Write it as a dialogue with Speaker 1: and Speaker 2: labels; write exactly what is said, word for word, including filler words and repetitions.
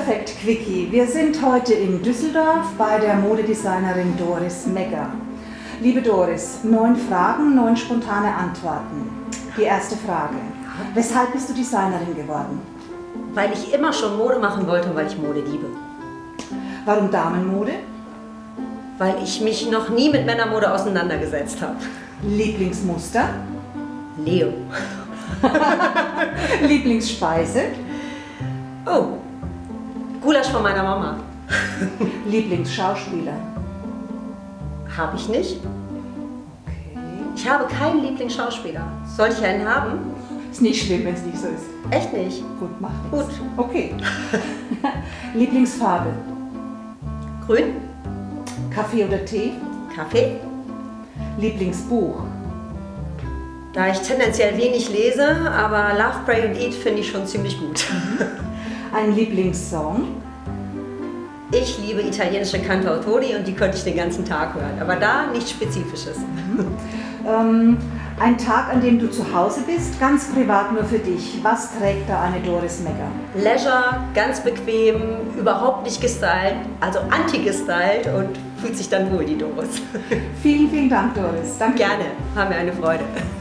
Speaker 1: Perfekt, Quickie. Wir sind heute in Düsseldorf bei der Modedesignerin Doris Megger. Liebe Doris, neun Fragen, neun spontane Antworten. Die erste Frage. Weshalb bist du Designerin geworden?
Speaker 2: Weil ich immer schon Mode machen wollte und weil ich Mode liebe.
Speaker 1: Warum Damenmode?
Speaker 2: Weil ich mich noch nie mit Männermode auseinandergesetzt habe.
Speaker 1: Lieblingsmuster?
Speaker 2: Leo.
Speaker 1: Lieblingsspeise?
Speaker 2: Oh, Gulasch von meiner Mama.
Speaker 1: Lieblingsschauspieler?
Speaker 2: Habe ich nicht.
Speaker 1: Okay.
Speaker 2: Ich habe keinen Lieblingsschauspieler. Sollte ich einen haben?
Speaker 1: Ist nicht schlimm, wenn es nicht so ist.
Speaker 2: Echt nicht?
Speaker 1: Gut, macht nichts.
Speaker 2: Gut.
Speaker 1: Okay. Lieblingsfarbe?
Speaker 2: Grün.
Speaker 1: Kaffee oder Tee?
Speaker 2: Kaffee.
Speaker 1: Lieblingsbuch?
Speaker 2: Da ich tendenziell wenig lese, aber Love, Pray and Eat finde ich schon ziemlich gut.
Speaker 1: Ein Lieblingssong?
Speaker 2: Ich liebe italienische Cantautori und die könnte ich den ganzen Tag hören, aber da nichts Spezifisches.
Speaker 1: Ähm, ein Tag, an dem du zu Hause bist, ganz privat nur für dich. Was trägt da eine Doris Megger?
Speaker 2: Leisure, ganz bequem, überhaupt nicht gestylt, also anti-gestylt und fühlt sich dann wohl, die Doris.
Speaker 1: Vielen, vielen Dank, Doris. Danke.
Speaker 2: Gerne, haben wir eine Freude.